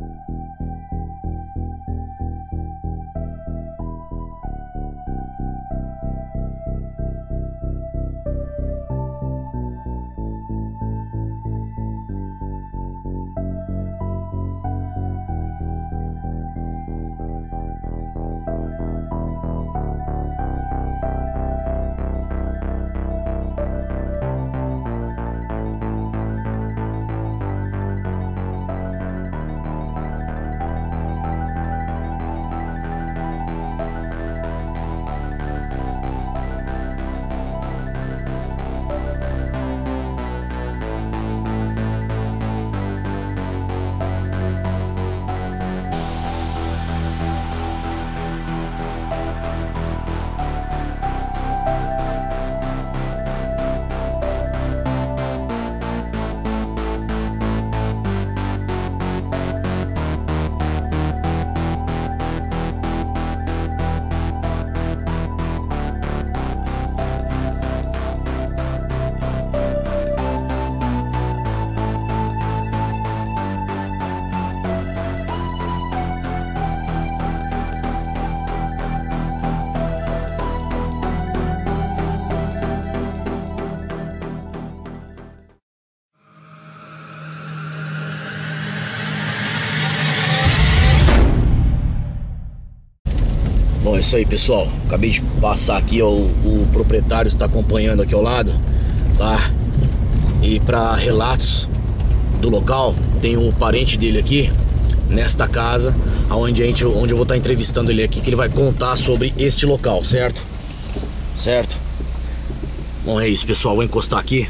Bom, é isso aí, pessoal. Acabei de passar aqui, ó, o proprietário está acompanhando aqui ao lado, tá? E para relatos do local, tem um parente dele aqui nesta casa, onde eu vou estar entrevistando ele aqui, que ele vai contar sobre este local, certo? Certo? Bom, é isso, pessoal. Vou encostar aqui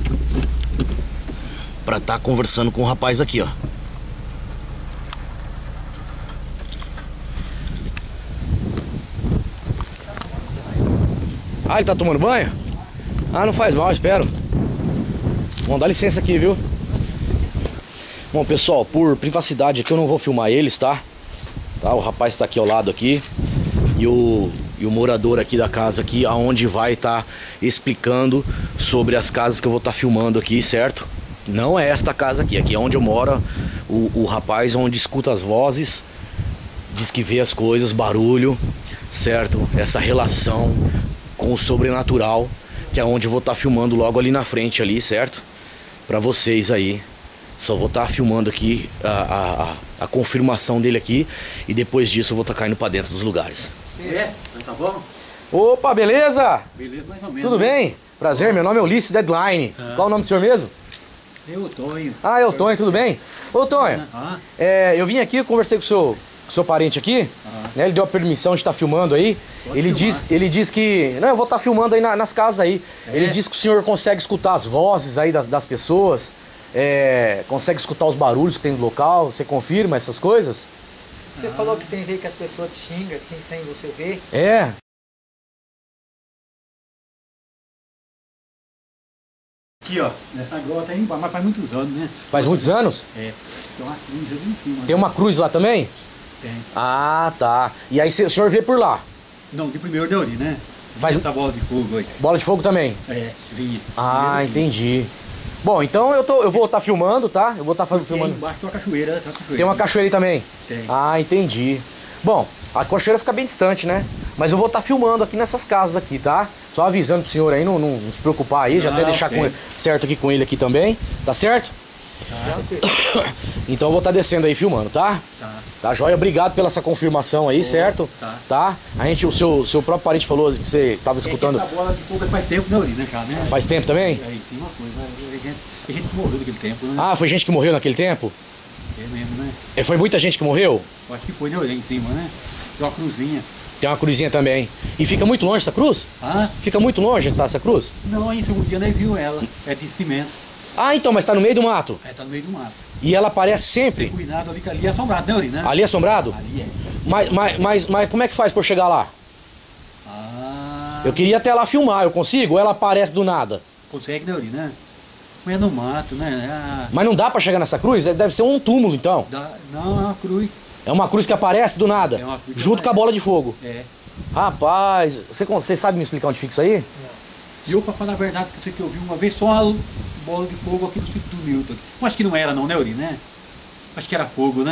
para estar conversando com o rapaz aqui, ó. Ah, ele tá tomando banho? Ah, não faz mal, espero. Vamos dar licença aqui, viu? Bom, pessoal, por privacidade aqui eu não vou filmar eles, tá? O rapaz tá aqui ao lado aqui. E o morador aqui da casa aqui, aonde vai estar explicando sobre as casas que eu vou estar filmando aqui, certo? Não é esta casa aqui, aqui é onde eu moro. O rapaz onde escuta as vozes, diz que vê as coisas, barulho, certo? Essa relação com o sobrenatural, que é onde eu vou estar filmando logo ali na frente ali, certo? Pra vocês aí. Só vou estar filmando aqui a confirmação dele aqui. E depois disso eu vou estar caindo pra dentro dos lugares. É, tá bom? Opa, beleza? Beleza, mais ou menos. Tudo bem? Prazer, meu nome é Ulisses Deadline. Qual o nome do senhor mesmo? Eu, Tonho. Ah, eu, Tonho, tudo bem? Ô, Tonho, eu vim aqui, conversei com o seu parente aqui, né? Ele deu a permissão de estar filmando aí. Ele diz que... Não, eu vou estar filmando aí nas casas aí. Ele diz que o senhor consegue escutar as vozes aí das pessoas, consegue escutar os barulhos que tem no local. Você confirma essas coisas? Você falou que tem vez que as pessoas te xingam assim, sem você ver. É. Aqui, ó, nessa grota aí, mas faz muitos anos, né? Faz muitos anos? É. Tem uma cruz ali em cima. Tem uma cruz lá também? Tem. Ah, tá. E aí o senhor vê por lá? Não, de primeiro de ori, né? Faz... Essa bola de fogo aí. Bola de fogo também? É, vinha. Ah, entendi. Bom, então eu vou estar filmando, tá? Eu vou estar filmando. Embaixo tem uma cachoeira, Tem uma cachoeira aí também? Tem. Ah, entendi. Bom, a cachoeira fica bem distante, né? Mas eu vou estar filmando aqui nessas casas aqui, tá? Só avisando pro senhor aí, não se preocupar aí, já até deixar certo aqui com ele aqui também, tá certo? Tá. Então eu vou estar descendo aí filmando, tá? Tá, joia? Obrigado pela essa confirmação aí, certo? Tá. A gente, o seu próprio parente falou que você estava escutando. Essa bola de fogo faz tempo, né, já, né? Faz tempo também? Aí tem uma coisa, tem gente que morreu naquele tempo, né? Ah, foi gente que morreu naquele tempo? É mesmo, né? Foi muita gente que morreu? Eu acho que foi, né, em cima, né? Tem uma cruzinha. Tem uma cruzinha também. E fica muito longe essa cruz? Ah? Fica muito longe essa cruz? Não, em segundo dia nem viu ela. É de cimento. Ah, então, mas tá no meio do mato? É, tá no meio do mato. E ela aparece sempre? Tem cuidado ali, que ali é assombrado, né, Uri, né? Ali é assombrado? Ali é. Mas como é que faz pra eu chegar lá? Ah... Eu queria até lá filmar, eu consigo? Ou ela aparece do nada? Consegue, né, Uri, né? Mas é no mato, né? Ah... Mas não dá pra chegar nessa cruz? Deve ser um túmulo, então. Não, é uma cruz. É uma cruz que aparece do nada? É uma cruz junto com a bola de fogo? É. Rapaz, você sabe me explicar onde fica isso aí? Não. E eu, pra falar a verdade, que eu vi uma vez só uma bola de fogo aqui no sítio do Milton. Mas acho que não era não, né, Uri, né? Acho que era fogo, né?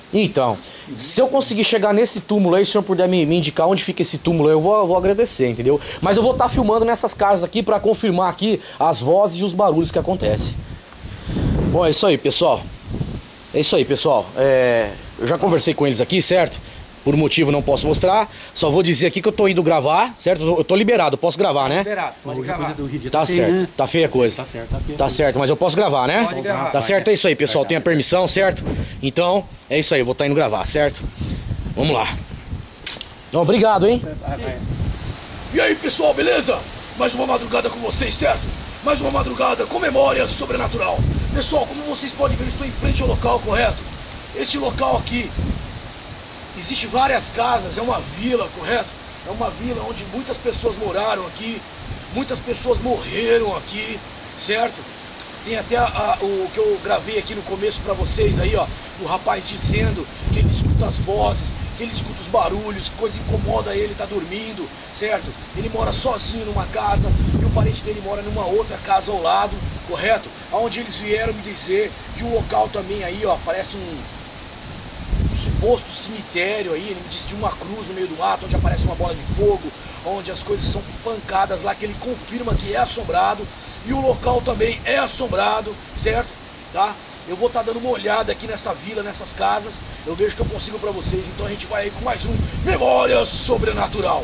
Então, se eu conseguir chegar nesse túmulo aí, se o senhor puder me indicar onde fica esse túmulo aí, eu vou agradecer, entendeu? Mas eu vou estar filmando nessas casas aqui pra confirmar aqui as vozes e os barulhos que acontecem. Bom, é isso aí, pessoal. É isso aí, pessoal. Eu já conversei com eles aqui, certo? Por um motivo não posso mostrar. Só vou dizer aqui que eu tô indo gravar, certo? Eu tô liberado, posso gravar, né? Liberado, pode gravar. Tá certo, né? Tá feia a coisa. Tá certo, tá feia. Tá certo, mas eu posso gravar, né? Pode gravar. Tá certo, é isso aí, pessoal. Tem a permissão, certo? Então, é isso aí, eu vou estar indo gravar, certo? Vamos lá. Então, obrigado, hein? E aí, pessoal, beleza? Mais uma madrugada com vocês, certo? Mais uma madrugada com memória sobrenatural. Pessoal, como vocês podem ver, eu estou em frente ao local, correto? Este local aqui, existe várias casas, é uma vila, correto? É uma vila onde muitas pessoas moraram aqui, muitas pessoas morreram aqui, certo? Tem até o que eu gravei aqui no começo pra vocês aí, ó, o rapaz dizendo que ele escuta as vozes, que ele escuta os barulhos, que coisa incomoda ele, tá dormindo, certo? Ele mora sozinho numa casa e o parente dele mora numa outra casa ao lado, correto? Aonde eles vieram me dizer de um local também aí, ó, parece um suposto cemitério aí, ele me disse de uma cruz no meio do mato, onde aparece uma bola de fogo, onde as coisas são pancadas lá, que ele confirma que é assombrado, e o local também é assombrado, certo? Tá? Eu vou estar dando uma olhada aqui nessa vila, nessas casas, eu vejo que eu consigo pra vocês, então a gente vai aí com mais um Memória Sobrenatural.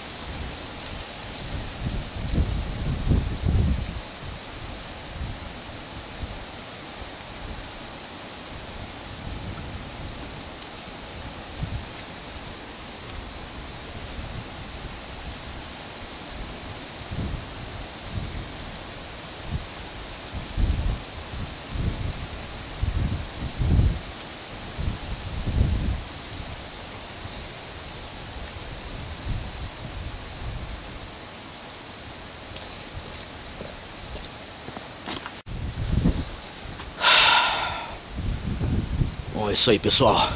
Bom, é isso aí, pessoal.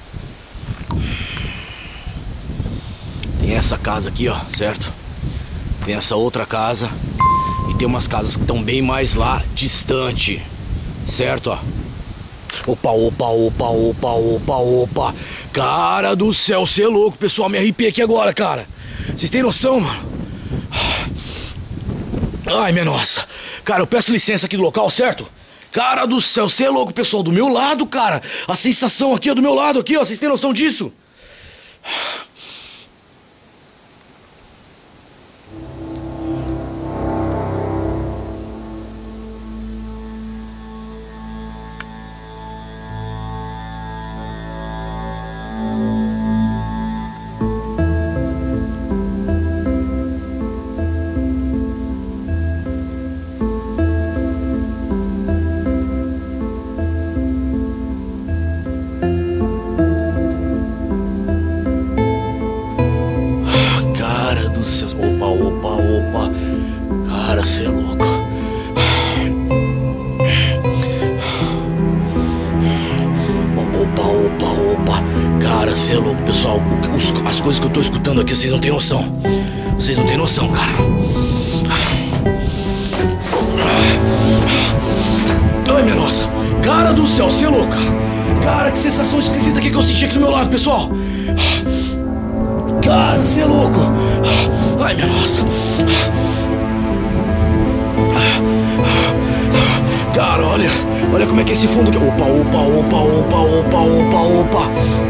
Tem essa casa aqui, ó, certo? Tem essa outra casa. E tem umas casas que estão bem mais lá distante, certo, ó. Opa, opa, opa, opa, opa, opa. Cara do céu, cê é louco, pessoal. Me arrepiei aqui agora, cara. Vocês têm noção, mano? Ai, minha nossa. Cara, eu peço licença aqui do local, certo? Cara do céu, cê é louco, pessoal. Do meu lado, cara. A sensação aqui, ó, do meu lado aqui, ó. Vocês têm noção disso? Opa, opa, opa. Cara, cê é louco. Opa, opa, opa. Cara, cê é louco, pessoal. As coisas que eu tô escutando aqui, vocês não têm noção. Vocês não têm noção, cara. Ai, minha nossa. Cara do céu, cê é louco. Cara, que sensação esquisita aqui que eu senti aqui do meu lado, pessoal. Cara, cê é louco. Ai, minha nossa. Cara, olha como é que é esse fundo aqui. Opa, opa, opa, opa, opa, opa, opa.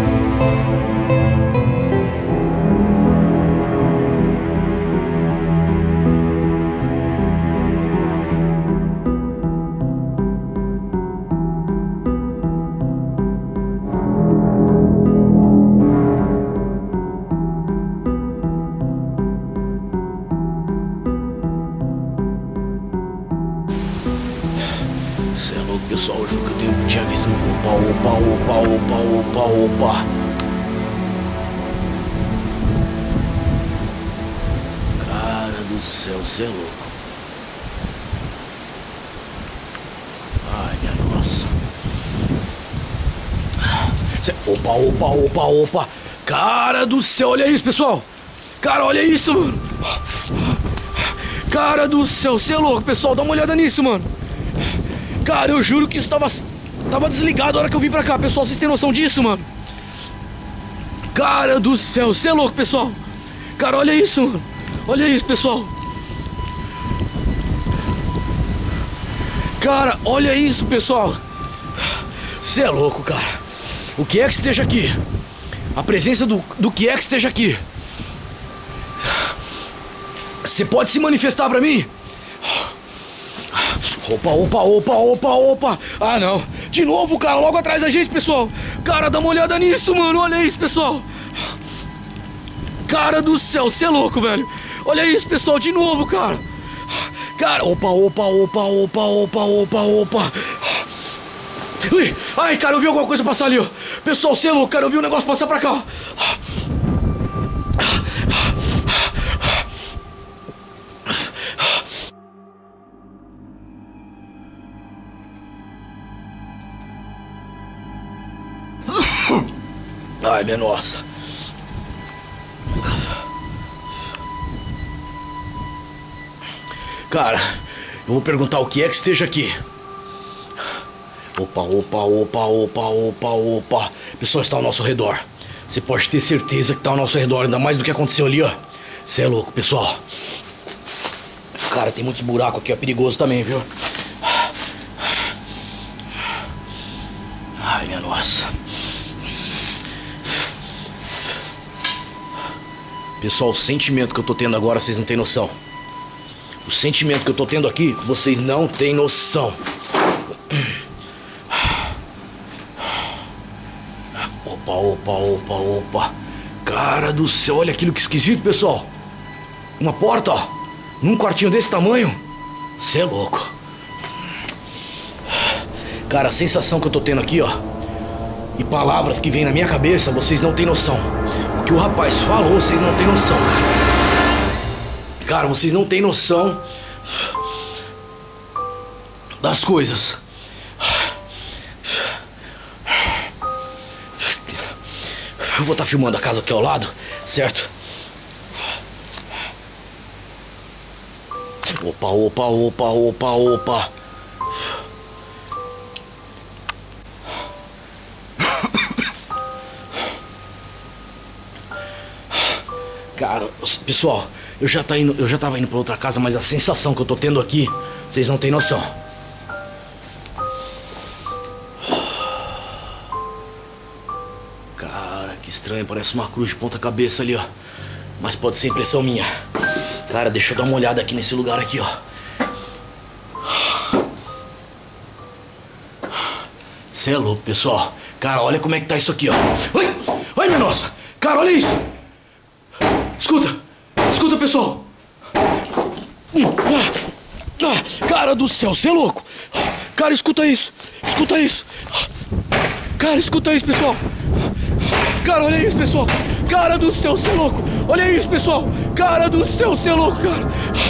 Cê é louco, pessoal, eu juro que eu tinha visto um opa, opa, opa, opa, opa, opa. Cara do céu, cê é louco. Ai, minha nossa. Opa, opa, opa, opa. Cara do céu, olha isso, pessoal. Cara, olha isso, mano. Cara do céu, cê é louco, pessoal, dá uma olhada nisso, mano. Cara, eu juro que isso tava Tava desligado a hora que eu vim pra cá, pessoal. Vocês têm noção disso, mano? Cara do céu, você é louco, pessoal. Cara, olha isso, mano. Olha isso, pessoal. Cara, olha isso, pessoal. Você é louco, cara. O que é que esteja aqui? A presença do que é que esteja aqui. Você pode se manifestar pra mim? Opa, opa, opa, opa, opa. Ah, não. De novo, cara, logo atrás da gente, pessoal. Cara, dá uma olhada nisso, mano. Olha isso, pessoal. Cara do céu, você é louco, velho. Olha isso, pessoal, de novo, cara. Cara, opa, opa, opa, opa, opa, opa, opa. Ui, ai, cara, eu vi alguma coisa passar ali, ó. Pessoal, você é louco, cara, eu vi um negócio passar pra cá, ó. Ai, minha nossa. Cara, eu vou perguntar o que é que esteja aqui. Opa, opa, opa, opa, opa, opa. Pessoal, está ao nosso redor. Você pode ter certeza que está ao nosso redor, ainda mais do que aconteceu ali, ó. Você é louco, pessoal. Cara, tem muitos buracos aqui, é perigoso também, viu? Ai, minha nossa. Pessoal, o sentimento que eu tô tendo agora, vocês não têm noção. O sentimento que eu tô tendo aqui, vocês não têm noção. Opa, opa, opa, opa. Cara do céu, olha aquilo que esquisito, pessoal. Uma porta, ó. Num quartinho desse tamanho. Cê é louco. Cara, a sensação que eu tô tendo aqui, ó. E palavras que vêm na minha cabeça, vocês não têm noção. O que o rapaz falou, vocês não têm noção, cara. Cara, vocês não têm noção das coisas. Eu vou estar filmando a casa aqui ao lado, certo? Opa, opa, opa, opa, opa. Cara, pessoal, eu já tava indo pra outra casa, mas a sensação que eu tô tendo aqui, vocês não têm noção. Cara, que estranho, parece uma cruz de ponta cabeça ali, ó. Mas pode ser impressão minha. Cara, deixa eu dar uma olhada aqui nesse lugar aqui, ó. Cê é louco, pessoal. Cara, olha como é que tá isso aqui, ó. Ai, ai, minha nossa. Cara, olha isso. Escuta, escuta, pessoal. Cara do céu, você é louco. Cara, escuta isso. Escuta isso. Cara, escuta isso, pessoal. Cara, olha isso, pessoal. Cara do céu, você é louco. Olha isso, pessoal. Cara do céu, você é louco, cara.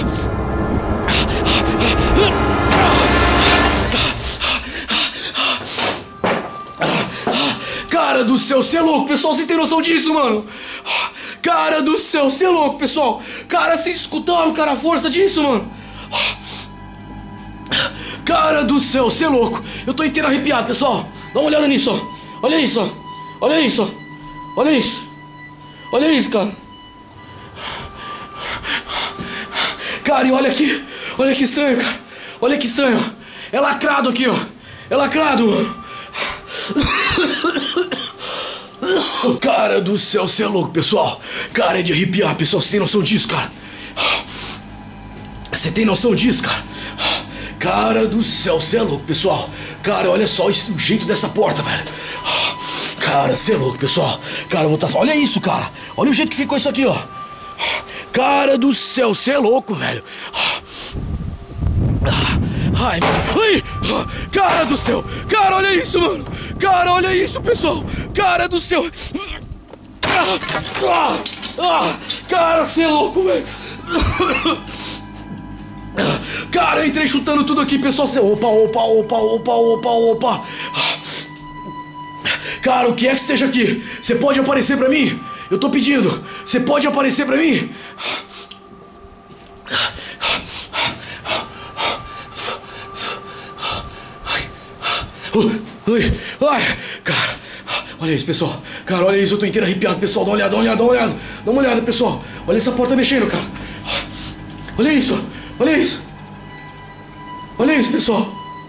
Cara do céu, você é louco, pessoal. Vocês têm noção disso, mano? Cara do céu, você é louco, pessoal. Cara, vocês escutaram, cara, a força disso, mano? Cara do céu, você é louco. Eu tô inteiro arrepiado, pessoal. Dá uma olhada nisso, ó. Olha isso, ó. Olha isso, ó. Olha isso. Olha isso, cara. Cara, e olha aqui. Olha que estranho, cara. Olha que estranho. É lacrado aqui, ó. É lacrado, mano. Cara do céu, você é louco, pessoal. Cara, é de arrepiar, pessoal. Você tem noção disso, cara? Você tem noção disso, cara? Cara do céu, você é louco, pessoal. Cara, olha só o jeito dessa porta, velho. Cara, você é louco, pessoal. Cara, eu vou estar... Olha isso, cara. Olha o jeito que ficou isso aqui, ó. Cara do céu, você é louco, velho. Ai, ai, cara do céu. Cara, olha isso, mano. Cara, olha isso, pessoal. Cara do céu. Cara, você é louco, velho. Cara, eu entrei chutando tudo aqui, pessoal. Opa, opa, opa, opa, opa, opa. Cara, o que é que esteja aqui? Você pode aparecer pra mim? Eu tô pedindo. Você pode aparecer pra mim? Ai, ai, cara, olha isso, pessoal. Cara, olha isso, eu tô inteiro arrepiado, pessoal. Dá uma olhada, dá uma olhada, dá uma olhada. Dá uma olhada, pessoal. Olha essa porta mexendo, cara. Olha isso, olha isso. Olha isso, pessoal.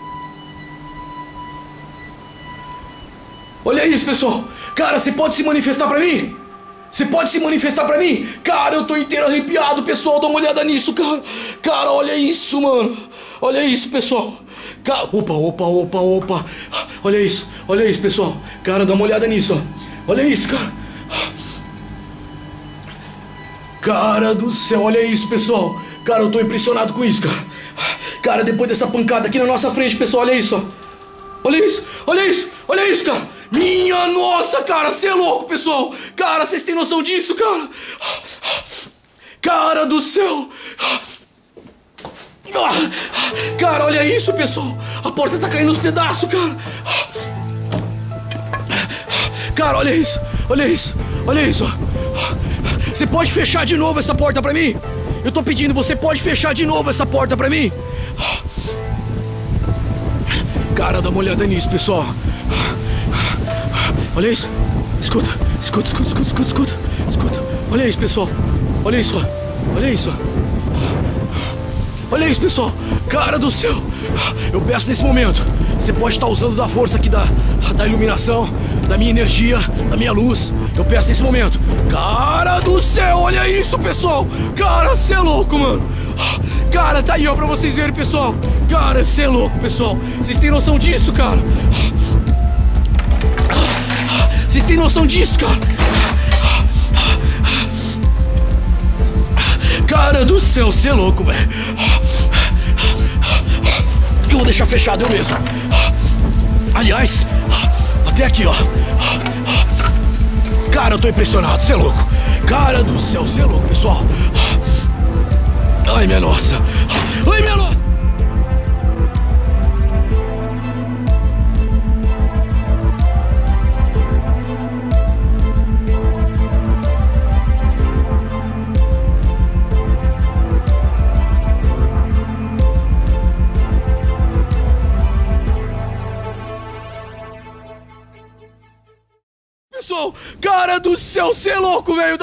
Olha isso, pessoal. Cara, você pode se manifestar pra mim? Você pode se manifestar pra mim? Cara, eu tô inteiro arrepiado, pessoal. Dá uma olhada nisso, cara. Cara, olha isso, mano. Olha isso, pessoal. Cara, opa. Olha isso, pessoal. Cara, dá uma olhada nisso, ó. Olha isso, cara. Cara do céu, olha isso, pessoal. Cara, eu tô impressionado com isso, cara. Cara, depois dessa pancada aqui na nossa frente, pessoal, olha isso, ó. Olha isso, olha isso, olha isso, cara. Minha nossa, cara, você é louco, pessoal. Cara, vocês têm noção disso, cara? Cara do céu. Cara, olha isso, pessoal. A porta tá caindo nos pedaços, cara. Cara, olha isso, olha isso, olha isso. Você pode fechar de novo essa porta pra mim? Eu tô pedindo, você pode fechar de novo essa porta pra mim? Cara, dá uma olhada nisso, pessoal. Olha isso. Escuta. Olha isso, pessoal. Olha isso, ó. Olha isso, ó. Olha isso, pessoal. Cara do céu. Eu peço nesse momento, você pode estar usando da força aqui da iluminação, da minha energia, da minha luz. Eu peço nesse momento. Cara do céu, olha isso, pessoal. Cara, você é louco, mano. Cara, tá aí, ó, pra vocês verem, pessoal. Cara, você é louco, pessoal. Vocês têm noção disso, cara? Vocês têm noção disso, cara? Cara do céu, você é louco, velho. Eu vou deixar fechado eu mesmo. Aliás, até aqui, ó. Cara, eu tô impressionado, você é louco. Cara do céu, você é louco, pessoal. Ai, minha nossa. Ai, minha nossa. Pessoal, cara do céu, você é louco, velho.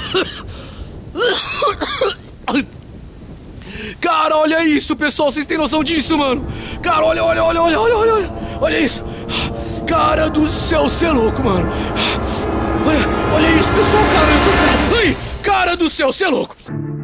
Cara, olha isso, pessoal. Vocês têm noção disso, mano? Cara, olha. Olha isso. Cara do céu, você é louco, mano. Olha isso, pessoal. Ai, cara do céu, você é louco.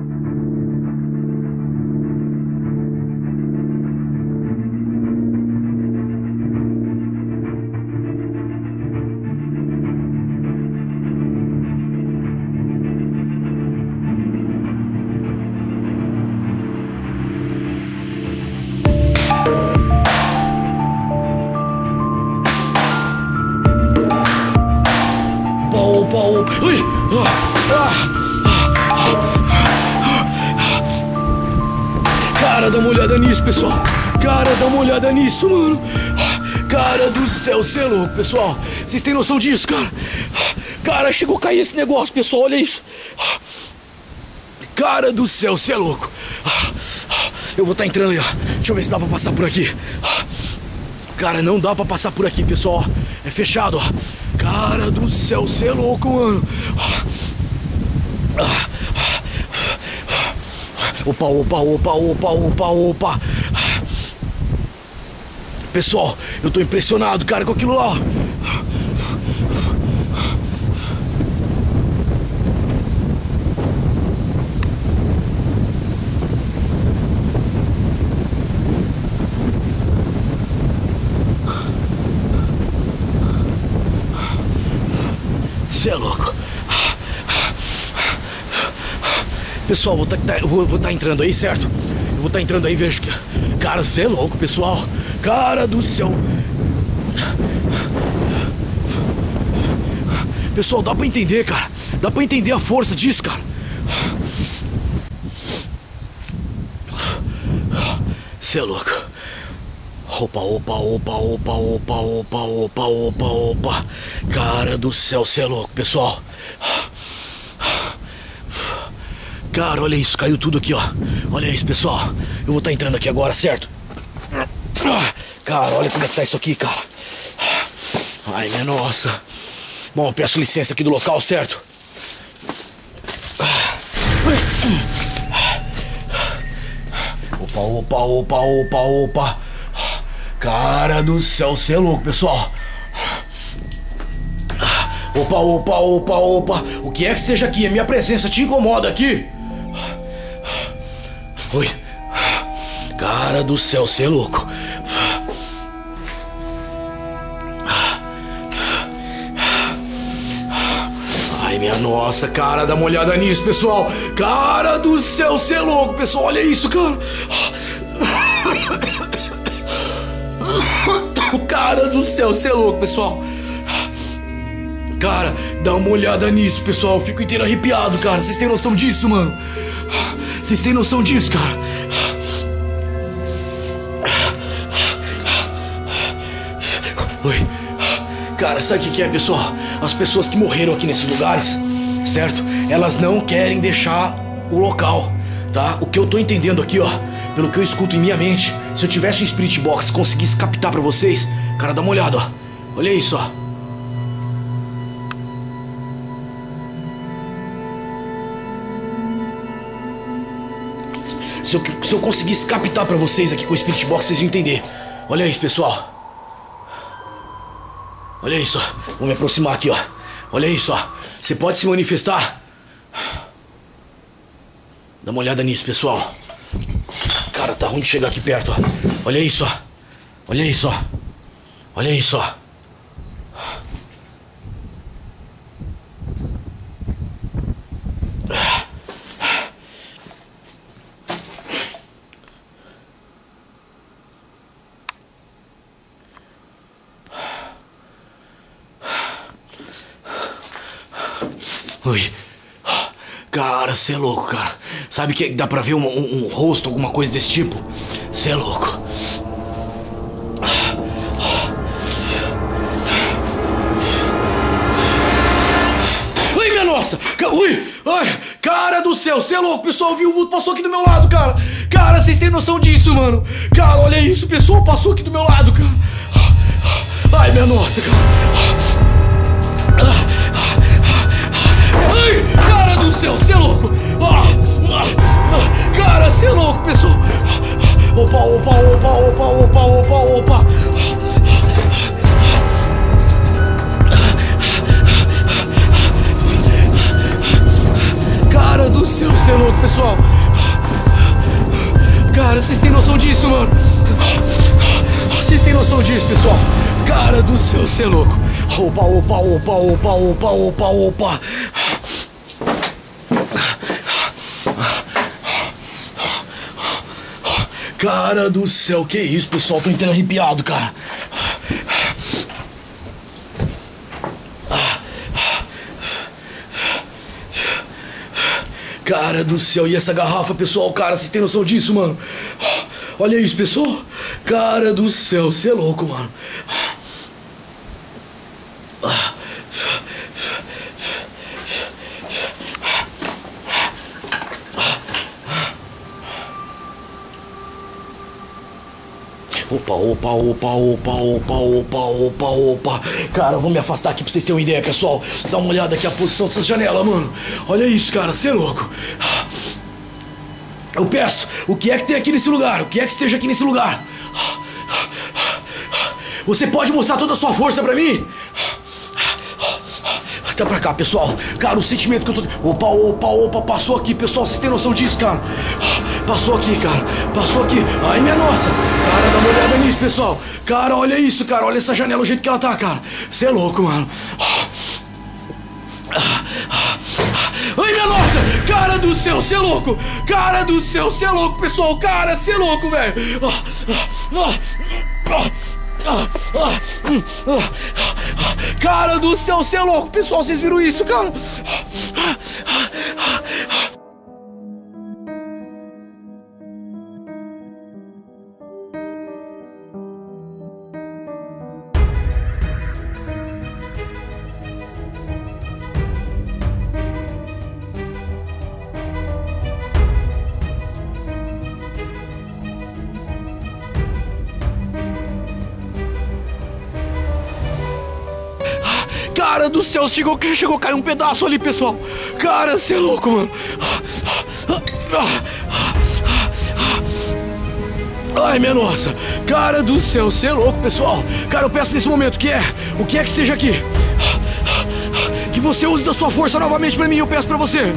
Cara, dá uma olhada nisso, pessoal. Cara, dá uma olhada nisso, mano. Cara do céu, você é louco, pessoal. Vocês têm noção disso, cara? Cara, chegou a cair esse negócio, pessoal. Olha isso. Cara do céu, você é louco. Eu vou estar entrando aí, ó. Deixa eu ver se dá pra passar por aqui. Cara, não dá pra passar por aqui, pessoal. É fechado, ó. Cara do céu, você é louco, mano. Opa. Pessoal, eu tô impressionado, cara, com aquilo lá. Você é louco. Pessoal, vou estar entrando aí, certo? Eu vou estar entrando aí, vejo que... Cara, você é louco, pessoal. Cara do céu. Pessoal, dá pra entender, cara. Dá pra entender a força disso, cara. Você é louco. Opa. Cara do céu, você é louco, pessoal. Cara, olha isso, caiu tudo aqui, ó. Olha isso, pessoal. Eu vou estar entrando aqui agora, certo? Cara, olha como é que tá isso aqui, cara. Ai, minha nossa. Bom, peço licença aqui do local, certo? Opa. Cara do céu, cê é louco, pessoal. Opa. O que é que esteja aqui? A minha presença te incomoda aqui? Oi. Cara do céu, cê é louco. Ai, minha nossa, cara, dá uma olhada nisso, pessoal. Cara do céu, cê é louco, pessoal. Olha isso, cara. Cara do céu, cê é louco, pessoal. Cara, dá uma olhada nisso, pessoal. Eu fico inteiro arrepiado, cara. Vocês têm noção disso, mano? Vocês têm noção disso, cara? Oi. Cara, sabe o que é, pessoal? As pessoas que morreram aqui nesses lugares, certo? Elas não querem deixar o local, tá? O que eu tô entendendo aqui, ó, pelo que eu escuto em minha mente, se eu tivesse um Spirit Box e conseguisse captar pra vocês, cara, dá uma olhada, ó. Olha isso, ó. Se eu conseguisse captar pra vocês aqui com o Spirit Box, vocês iam entender. Olha isso, pessoal. Olha isso, ó. Vou me aproximar aqui, ó. Olha isso, ó. Você pode se manifestar? Dá uma olhada nisso, pessoal. Cara, tá ruim de chegar aqui perto, ó. Olha isso, ó. Olha isso, ó. Olha isso, ó. Ui. Cara, cê é louco, cara. Sabe que dá pra ver um rosto, alguma coisa desse tipo? Cê é louco. Ui, minha nossa. Ui. Ai, cara do céu, cê é louco. Pessoal, viu o vulto, passou aqui do meu lado, cara. Cara, vocês têm noção disso, mano? Cara, olha isso, pessoal, passou aqui do meu lado, cara. Ai, minha nossa, cara. Ai, cara do céu, cê é louco. Cara, cê é louco, pessoal. Opa. Cara do céu, cê é louco, pessoal. Cara, vocês têm noção disso, mano? Vocês têm noção disso, pessoal? Cara do céu, cê é louco. Opa. Cara do céu, que isso, pessoal? Tô inteiro arrepiado, cara. Cara do céu, e essa garrafa, pessoal? Cara, vocês têm noção disso, mano? Olha isso, pessoal. Cara do céu, você é louco, mano. Opa. Cara, eu vou me afastar aqui pra vocês terem uma ideia, pessoal. Dá uma olhada aqui a posição dessa janela, mano. Olha isso, cara, você é louco. Eu peço, o que é que tem aqui nesse lugar? O que é que esteja aqui nesse lugar? Você pode mostrar toda a sua força pra mim? Tá pra cá, pessoal. Cara, o sentimento que eu tô... Opa, passou aqui, pessoal. Vocês têm noção disso, cara? Passou aqui, cara. Passou aqui. Ai, minha nossa. Cara, dá uma olhada nisso, pessoal. Cara, olha isso, cara. Olha essa janela, o jeito que ela tá, cara. Você é louco, mano. Ai, minha nossa. Cara do céu, você é louco. Cara do céu, você é louco, pessoal. Cara, você é louco, velho. Cara do céu, você é louco, pessoal. Vocês viram isso, cara? Cara do céu, chegou a cair um pedaço ali, pessoal. Cara, você é louco, mano. Ai, minha nossa. Cara do céu, você é louco, pessoal. Cara, eu peço nesse momento, o que é que seja aqui, que você use da sua força novamente pra mim, eu peço pra você.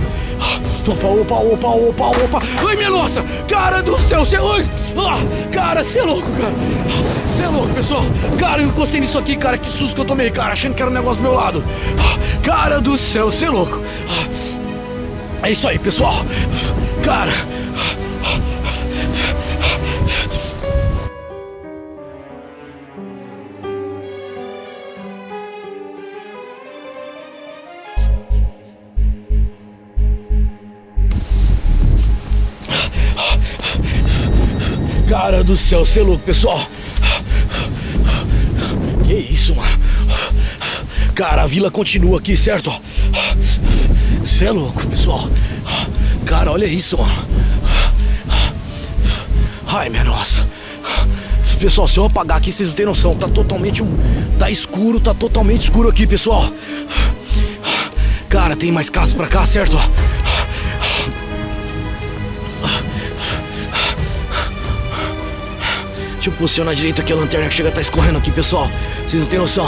Opa. Ai, minha nossa. Cara do céu, você... Cara, você é louco, cara. Você é louco, pessoal. Cara, eu encostei nisso aqui, cara. Que susto que eu tomei, cara. Achando que era um negócio do meu lado. Cara do céu, você é louco. É isso aí, pessoal. Cara... Cara do céu, você é louco, pessoal. Que isso, mano. Cara, a vila continua aqui, certo? Você é louco, pessoal. Cara, olha isso, mano. Ai, minha nossa. Pessoal, se eu apagar aqui, vocês não tem noção. Tá totalmente... Tá escuro, tá totalmente escuro aqui, pessoal. Cara, tem mais casas pra cá, certo? Deixa eu posicionar direito aqui a lanterna que chega a estar escorrendo aqui, pessoal. Vocês não tem noção.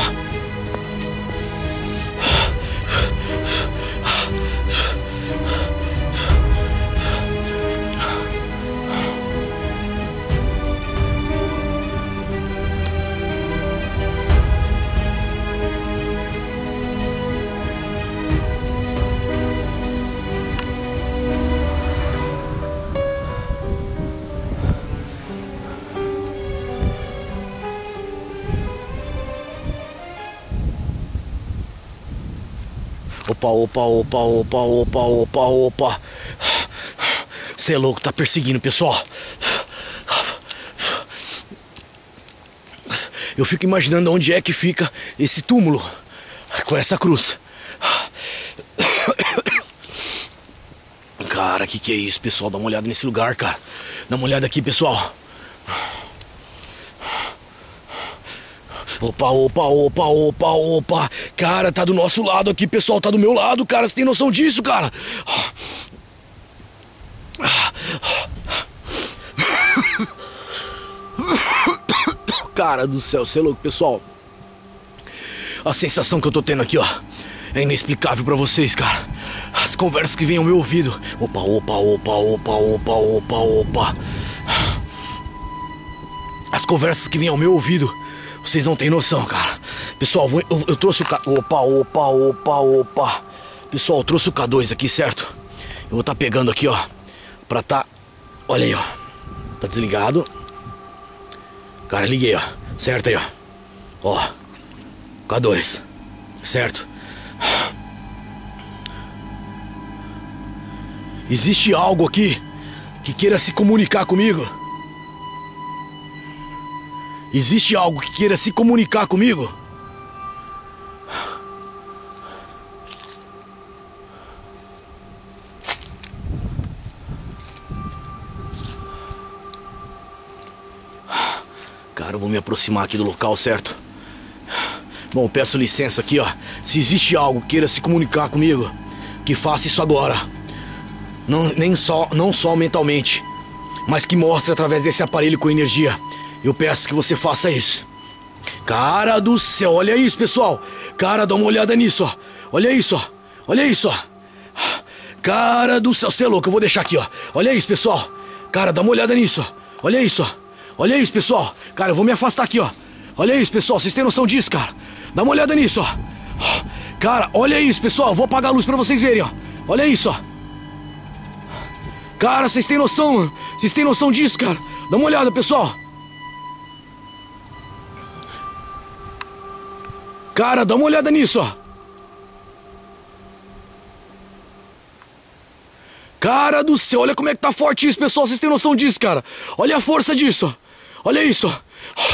Opa. Cê é louco, tá perseguindo, pessoal. Eu fico imaginando onde é que fica esse túmulo com essa cruz. Cara, que é isso, pessoal? Dá uma olhada nesse lugar, cara. Dá uma olhada aqui, pessoal. Opa. Cara, tá do nosso lado aqui, pessoal. Tá do meu lado, cara. Você tem noção disso, cara? Cara do céu, você é louco, pessoal. A sensação que eu tô tendo aqui, ó, é inexplicável pra vocês, cara. As conversas que vêm ao meu ouvido. Opa. As conversas que vêm ao meu ouvido. Vocês não tem noção, cara. Pessoal, eu trouxe o Opa. Pessoal, eu trouxe o K2 aqui, certo? Eu vou estar pegando aqui, ó. Pra tá... Olha aí, ó. Tá desligado. Cara, liguei, ó. Certo aí, ó. Ó. K2. Certo? Existe algo aqui que queira se comunicar comigo? Existe algo que queira se comunicar comigo? Cara, eu vou me aproximar aqui do local, certo? Bom, peço licença aqui, ó. Se existe algo que queira se comunicar comigo, que faça isso agora. Não só mentalmente, mas que mostre através desse aparelho com energia. Eu peço que você faça isso. Cara do céu, olha isso, pessoal. Cara, dá uma olhada nisso, ó. Olha isso, ó. Olha isso, ó. Cara do céu, você é louco, eu vou deixar aqui, ó. Olha isso, pessoal. Cara, dá uma olhada nisso, ó. Olha isso, ó. Olha isso, pessoal. Cara, eu vou me afastar aqui, ó. Olha isso, pessoal, vocês têm noção disso, cara? Dá uma olhada nisso, ó. Cara, olha isso, pessoal. Eu vou apagar a luz pra vocês verem, ó. Olha isso, ó. Cara, vocês têm noção, mano? Vocês têm noção disso, cara? Dá uma olhada, pessoal. Cara, dá uma olhada nisso, ó. Cara do céu, olha como é que tá forte isso, pessoal. Vocês têm noção disso, cara? Olha a força disso, ó. Olha isso, ó.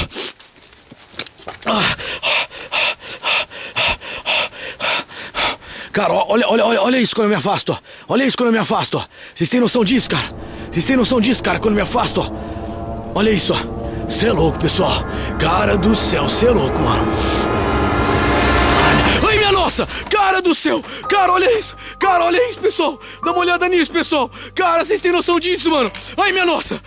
Cara, olha isso quando eu me afasto, ó. Olha isso quando eu me afasto, ó. Vocês têm noção disso, cara? Vocês têm noção disso, cara, quando eu me afasto, ó. Olha isso, ó. Cê é louco, pessoal. Cara do céu, cê é louco, mano. Ai, minha nossa. nossa, cara do céu. Cara, olha isso. Cara, olha isso, pessoal. Dá uma olhada nisso, pessoal. Cara, vocês têm noção disso, mano? Ai, minha nossa.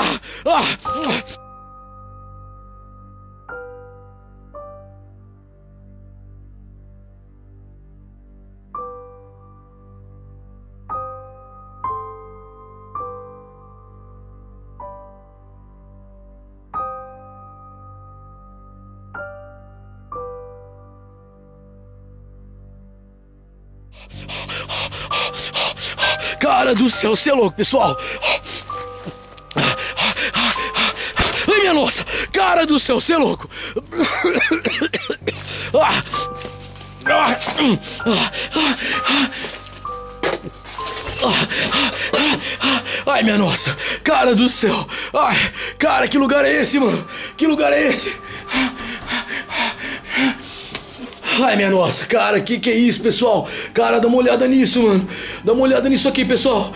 Cara do céu, você é louco, pessoal. Ai, minha nossa. Cara do céu, você é louco. Ai, minha nossa. Cara do céu. Ai, cara, que lugar é esse, mano? Que lugar é esse? Ai, minha nossa, cara, que é isso, pessoal? Cara, dá uma olhada nisso, mano. Dá uma olhada nisso aqui, pessoal.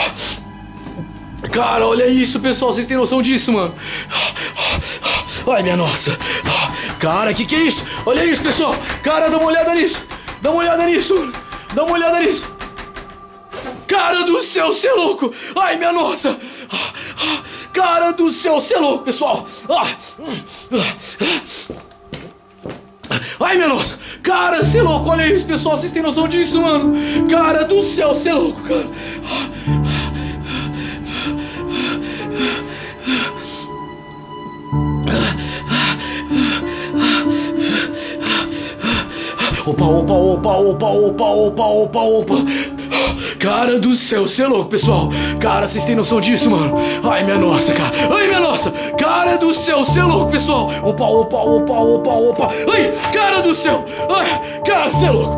Cara, olha isso, pessoal. Vocês têm noção disso, mano? Ai, minha nossa. Cara, que é isso? Olha isso, pessoal. Cara, dá uma olhada nisso. Dá uma olhada nisso, mano. Dá uma olhada nisso. Cara do céu, você é louco. Ai, minha nossa. Cara do céu, você é louco, pessoal. Ai, minha nossa. Cara, você é louco. Olha isso, pessoal. Vocês têm noção disso, mano? Cara do céu, você é louco, cara. Opa. Cara do céu, você é louco, pessoal. Cara, vocês têm noção disso, mano? Ai, minha nossa, cara. Ai, minha nossa. Cara do céu, você é louco, pessoal. Opa. Ai, cara do céu. Ai, cara, você é louco.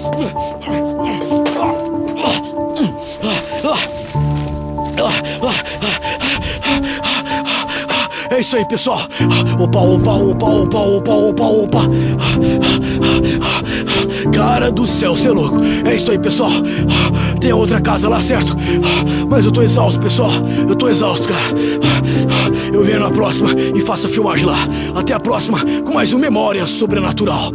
É isso aí, pessoal. Opa. Cara do céu, cê é louco. É isso aí, pessoal. Tem outra casa lá, certo? Mas eu tô exausto, pessoal. Eu tô exausto, cara. Eu venho na próxima e faço a filmagem lá. Até a próxima com mais um Memória Sobrenatural.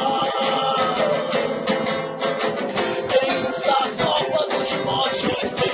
Tem um sarcófago de morte.